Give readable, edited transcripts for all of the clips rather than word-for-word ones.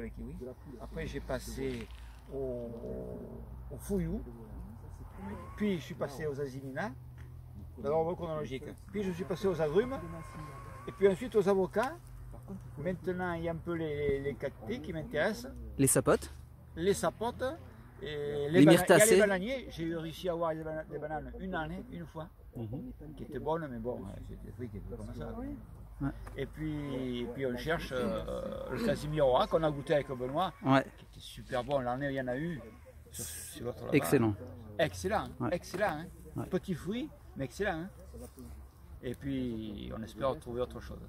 les kiwis. Après, j'ai passé au fouillou. Puis, je suis passé aux azimina, dans l'ordre chronologique. Puis, je suis passé aux agrumes. Et puis ensuite aux avocats. Maintenant, il y a un peu les cactés qui m'intéressent. Les sapotes? Les sapotes. Et les myrtacées. Il y a les bananiers. J'ai réussi à avoir des bananes une année, une fois, qui étaient bonnes, mais bon, c'est des fruits qui étaient comme ça. Ouais. Et puis on cherche le Casimiro qu'on a goûté avec Benoît, qui était super bon. L'année, il y en a eu sur l'autre là-bas. Excellent. Excellent, excellent. Hein. Ouais. Petit fruit, mais excellent. Hein. Et puis, on espère trouver autre chose.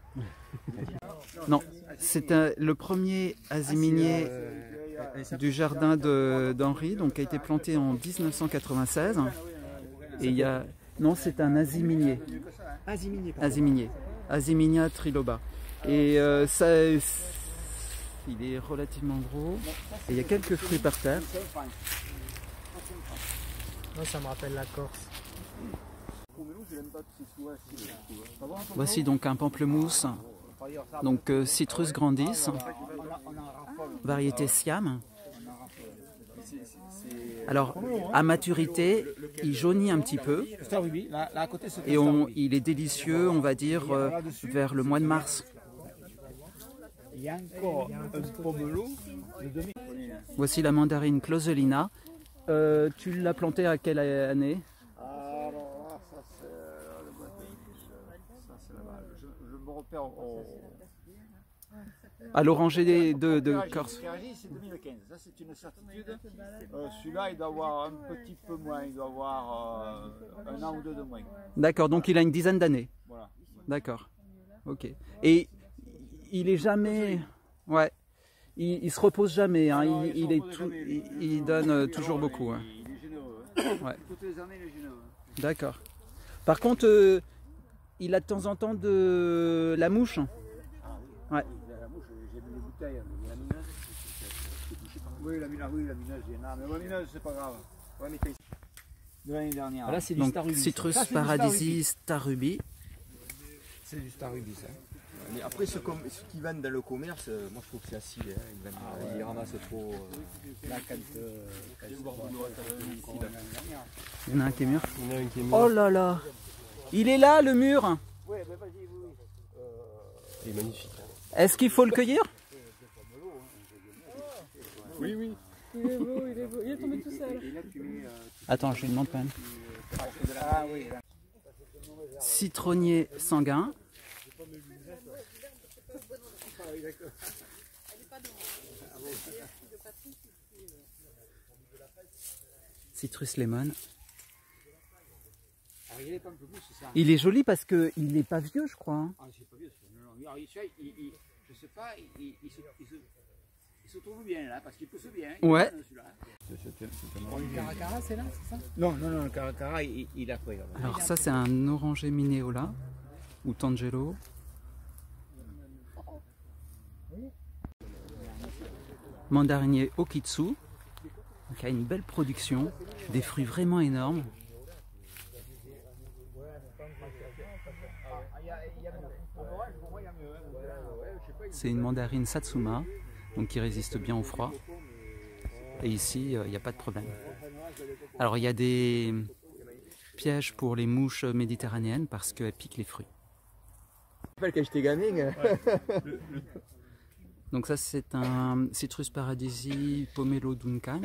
Non, c'est le premier aziminier du jardin d'Henri, donc qui a été planté en 1996. Et il y a... Non, c'est un aziminier. Aziminier. Aziminia triloba. Et ça, il est relativement gros. Et il y a quelques fruits par terre. Non, ça me rappelle la Corse. Voici donc un pamplemousse, donc Citrus grandis, variété Siam. Alors à maturité, il jaunit un petit peu et il est délicieux, on va dire, vers le mois de mars. Voici la mandarine Closelina. Tu l'as plantée à quelle année? À l'oranger de Corse. C'est 2015, ça c'est une certitude. Celui-là il doit avoir un petit peu moins, il doit avoir un an ou deux de moins. D'accord, donc il a une dizaine d'années. Voilà. D'accord, ok. Et il est jamais... Ouais, il se repose jamais, hein. Il donne toujours beaucoup. Hein. Il est généreux. Ouais. Toutes les années il est généreux. D'accord. Par contre, il a de temps en temps de la mouche. Ouais. La mouche, j'ai mis les bouteilles. La mineuse, oui, la mineuse, il y en a. Mais la mineuse, c'est pas grave. De l'année dernière. Là, c'est du Donc, Star Ruby. Citrus paradisi Star Ruby. C'est du Star Ruby, ça. Mais après, ceux qui vendent dans le commerce, moi je trouve que c'est acide. Hein. Ils ramassent trop. Là, quand Il y en a un qui est mûr. Oh là là! Il est là, le mûr! oui, ben vas-y, oui. Il est magnifique. Est-ce qu'il faut le cueillir? Oui, oui. Il est beau, il est beau. Il est tombé tout seul. Attends, je lui demande quand même. Ah oui. Citronnier sanguin. Citrus lemon. Il est joli parce qu'il n'est pas vieux, je crois. Hein. Ah, c'est pas vieux, je sais pas, il se trouve bien là, parce qu'il pousse bien. Ouais. Le caracara, c'est là, c'est ça? Non, le caracara, il a pris là. Alors ça, c'est un oranger Mineola ou Tangelo. Mandarinier Okitsu, qui a une belle production, des fruits vraiment énormes. C'est une mandarine Satsuma, donc qui résiste bien au froid. Et ici, il n'y a pas de problème. Alors il y a des pièges pour les mouches méditerranéennes parce qu'elles piquent les fruits. Je me rappelle quand j'étais gamin. Donc ça c'est un Citrus paradisi Pomelo Duncan.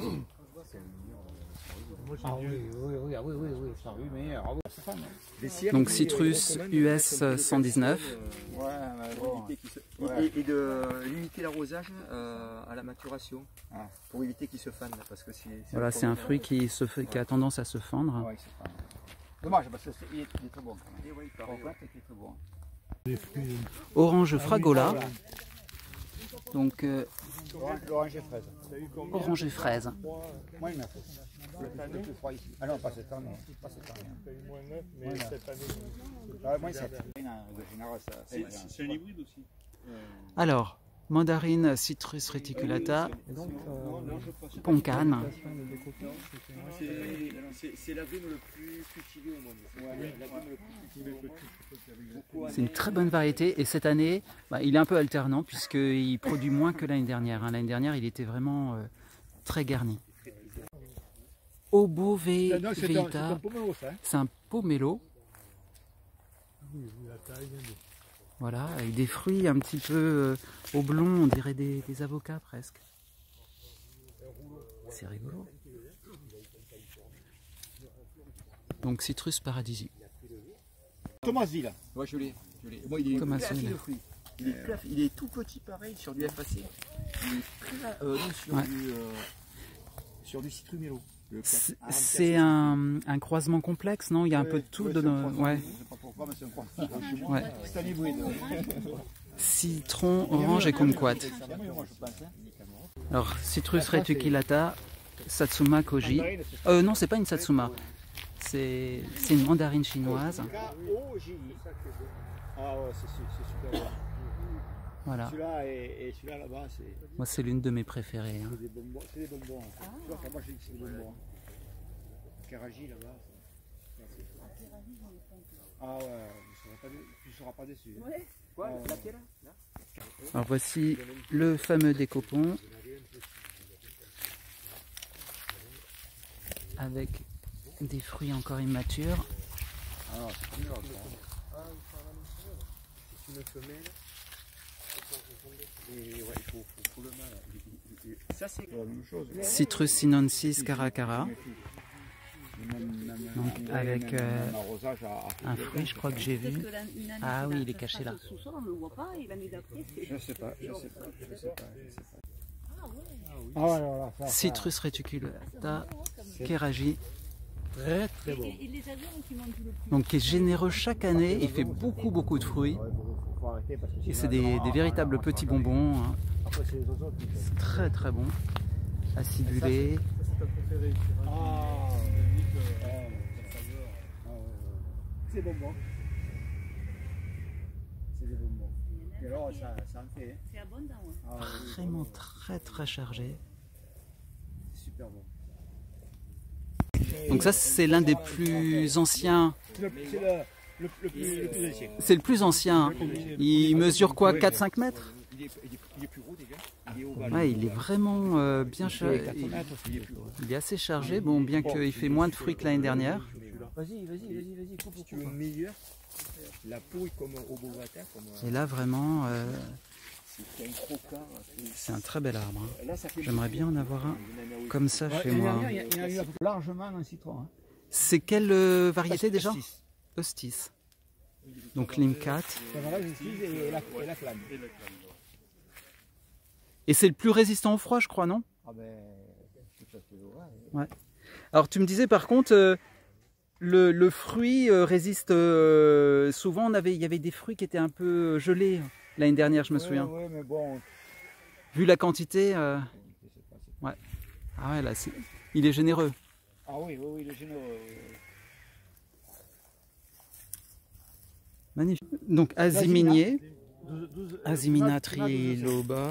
Ah oui, ça rue, mais c'est pas mal. Donc Citrus US 119. Ouais, mais bon. Et de limiter l'arrosage à la maturation pour éviter qu'il se fane. Parce que Voilà, c'est un fruit qui a tendance à se fendre. Ouais, c'est pas mal. Dommage, parce qu'il est très bon quand même. Il est très bon. Orange fragola. Donc L'orange et fraise. orange et fraise. Moins 9. Le plus froid ici. Ah non, pas cette année. Pas cette année. Moins 9, mais cette année. Moins 7. C'est un hybride aussi. Alors, Mandarine Citrus reticulata, Poncane. C'est l'agrume le plus cultivé au monde. C'est une très bonne variété et cette année, il est un peu alternant puisqu'il produit moins que l'année dernière. L'année dernière, il était vraiment très garni. Obo Veita, c'est un pomelo. Voilà, avec des fruits un petit peu oblongs, on dirait des avocats presque. C'est rigolo. Donc Citrus paradisi. Thomasville. Ouais, je l'ai. Moi, il est Thomasville. le fruit. Il est tout petit pareil sur du FAC. Il est très, sur du citrumello. C'est un croisement complexe, non? Il y a un peu de tout dedans. Ouais. Je sais pas pourquoi, mais c'est un croisement. Ouais. C'est un hybride. Citron, orange et kumquat. Alors, Citrus reticulata, Satsuma koji. Non, c'est pas une Satsuma. C'est une mandarine chinoise. Ah ouais, c'est super bon. Voilà. Celui-là et celui-là là-bas, c'est Moi, c'est l'une de mes préférées. Hein. des bonbons. C'est des bonbons. Tu vois, moi j'ai dit que c'est des bonbons. Karaji là-bas. Ah ouais, tu ne seras pas déçu. Ouais. Quoi, Ah ouais. laquelle là? Alors, voici le fameux décopon. Avec des fruits encore immatures. Ah, c'est une autre. C'est une femelle. Et ouais, il faut le mâle. Ça, c'est la même chose. Citrus sinensis caracara. Donc, avec un fruit, je crois que j'ai vu. Ah oui, il est caché là. On ne le voit pas et l'année d'après, c'est. Je sais pas. Ah ouais, voilà, ça. Citrus reticulata, Keraji. Très très bon. Et les agrumes qui mangent le plus. Donc, qui est généreux chaque année. Il fait beaucoup de fruits. Faut arrêter parce que Et c'est des véritables petits bonbons. Hein. après c'est les autres. C'est très bon. Acidulé. Ah, c'est bonbon. C'est des bonbons. Et alors ça en fait. C'est abondant. Ouais. Ah, oui, Vraiment très chargé. c'est super bon. Donc ça, c'est l'un des plus anciens. C'est le plus ancien. C'est le plus ancien. Hein. Il mesure quoi, 4-5 mètres? Il est plus gros déjà. Il est ovale. Ouais, il est vraiment bien chargé. Il est assez chargé, bon, bien qu'il fait moins de fruits que l'année dernière. Vas-y, coupe. Si tu veux meilleur, la peau est comme au bovata. Et là, vraiment, C'est un croquant. c'est un très bel arbre. Hein. Là, ça fait J'aimerais bien en avoir un comme ça chez Il y moi. en a eu largement un citron. Hein. C'est quelle variété déjà? Hostis. Donc Limcat. Et la flamme. Et c'est le plus résistant au froid, je crois, non? Ah ben, c'est ça que Ouais. Alors tu me disais par contre, le fruit résiste souvent. Il y avait des fruits qui étaient un peu gelés l'année dernière, je me souviens. Oui, mais bon. Vu la quantité, ouais. Ah ouais, là, il est généreux. Ah oui, il est généreux. Magnifique. Donc Asiminier, Asimina triloba,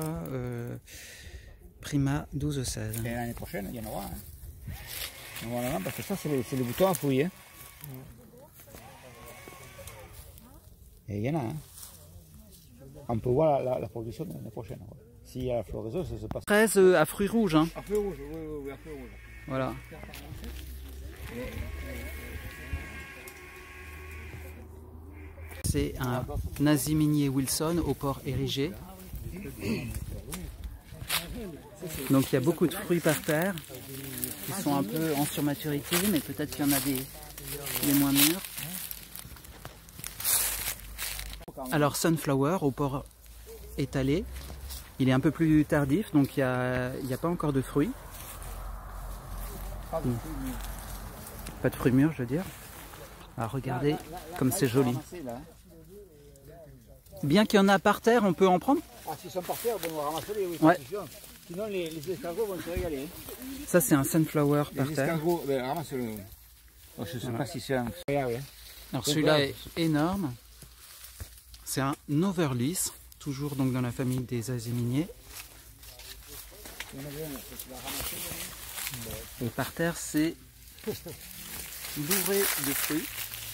Prima 12-16. Et l'année prochaine, il y en aura. Hein. Normalement, parce que ça, c'est les boutons à fruits. Hein. Et il y en a. Hein. On peut voir la production de l'année prochaine. Ouais. S'il y a la floraison, ça se passe. 13 à fruits rouges. Hein. À fruits rouges, oui, à fruits rouges. Voilà. C'est un Asiminier Wilson au port érigé. Donc il y a beaucoup de fruits par terre qui sont un peu en surmaturité, mais peut-être qu'il y en a des moins mûrs. Alors Sunflower au port étalé, il est un peu plus tardif, donc il n'y a pas encore de fruits. Pas de fruits mûrs, je veux dire. Alors regardez comme c'est joli. Bien qu'il y en a par terre, on peut en prendre? Ah, s'ils sont par terre, on va ramasser les. Ouais. Sinon, les escargots vont se régaler. Ça, c'est un sunflower par Les terre. escargots, ben, ramasse-le. Oh, je ne sais pas si c'est un. Alors celui-là est énorme. C'est un overlys. toujours donc dans la famille des aziminiers. Et par terre, c'est bourré de fruits.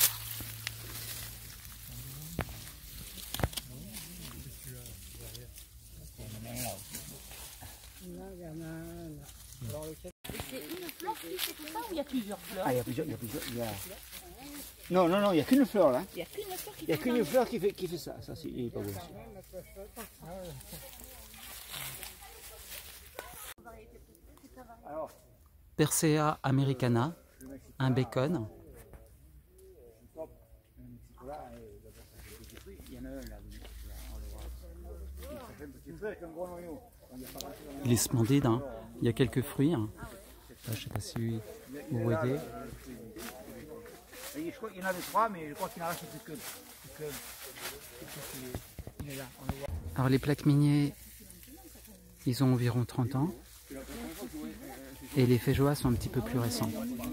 C'est une fleur qui fait tout ça ou il y a plusieurs fleurs? Ah, il y a plusieurs. Non, il n'y a qu'une fleur là. Il y a qu'une fleur qui Il n'y a fait qu'une fleur qui fait ça. Ça, c'est il est pas beau. Alors, Persea americana, un bacon. il y en a un là. Ça fait un petit peu avec un gros noyau. Il est splendide, hein. Il y a quelques fruits. Hein. Là, je ne sais pas si vous voyez. Je crois qu'il y en a 3, mais je crois qu'il en reste plus que. Il est là, on le voit. Alors les plaques miniers, ils ont environ 30 ans. Et les féjoas sont un petit peu plus récents.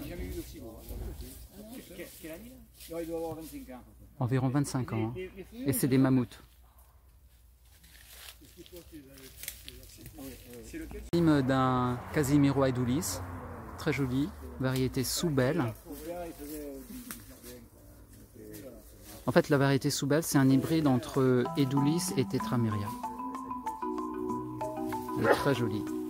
Il doit avoir 25 ans. Environ 25 ans. Hein. Et c'est des mammouths. L'hymne d'un Casimiro edulis, très joli, variété Soubelle. En fait, la variété Soubelle, c'est un hybride entre Edulis et Tetrameria. Il est très joli.